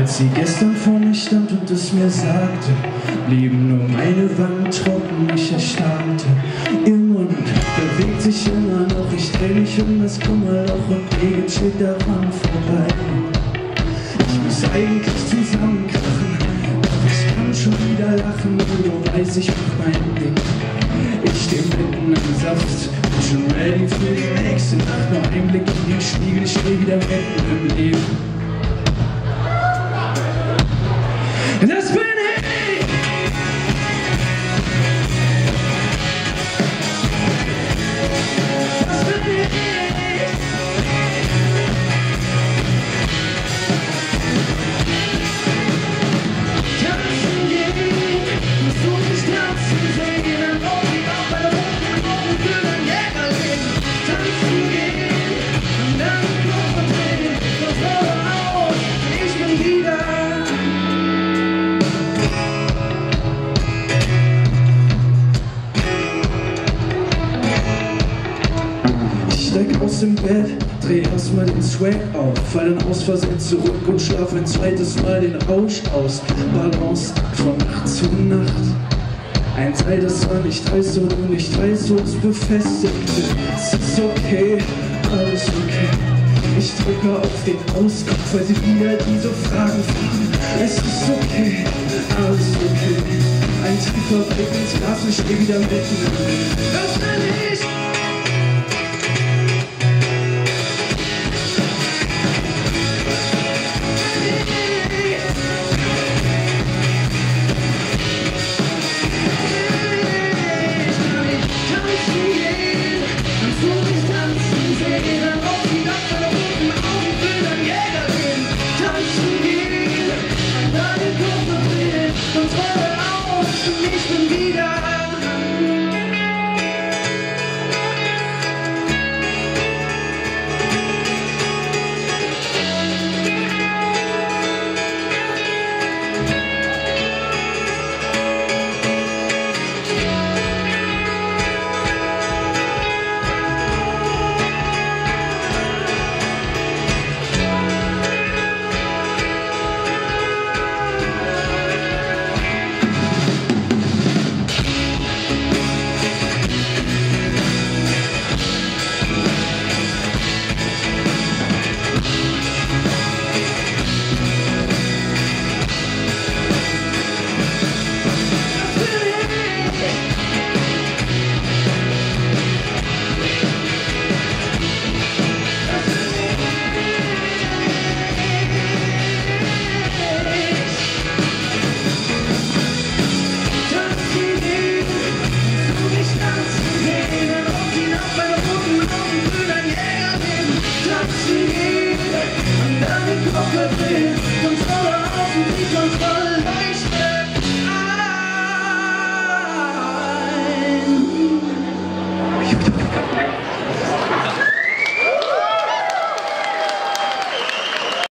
Als sie gestern vor mir stand und es mir sagte, blieben nur meine Wangen trocken, ich erstarrte. Ihr Mund bewegt sich immer noch, ich dreh mich um das Kummerloch und Regen steht daran vorbei. Ich muss eigentlich zusammenkrachen, doch ich kann schon wieder lachen, nur weiß ich mach mein Ding. Ich steh mitten im Saft, bin schon ready für die nächste Nacht. Noch ein Blick in den Spiegel, ich steh wieder mitten im Leben. Das bin ich! Das bin ich! Tanzen gehen, musst du nicht tanzen sehen, dann brauch ich auch bei der roten Augen für den Jäger gehen. Tanzen gehen, und dann Körper drehen, sonst hör auf, ich bin wieder. Steig aus dem Bett, dreh erstmal den Swag auf, fall dann aus Versehen zurück und schlaf ein zweites Mal den Rausch aus. Balance von Nacht zu Nacht. Ein Teil, das zwar nicht weiß und du nicht weißt, wo es befestigt wird. Es ist okay, alles okay. Ich drücke auf den Auskopf, weil sie wieder diese Fragen fragen. Es ist okay, alles okay. Ein tiefer Blick ins Glas, ich steh wieder mitten im Leben. Das bin ich! Kontrolle auf die Kontrolle, ich